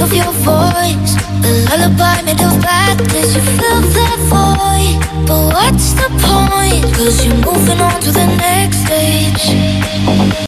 of your voice, a lullaby made of blackness. You fill that void, but what's the point? 'Cause you're moving on to the next stage.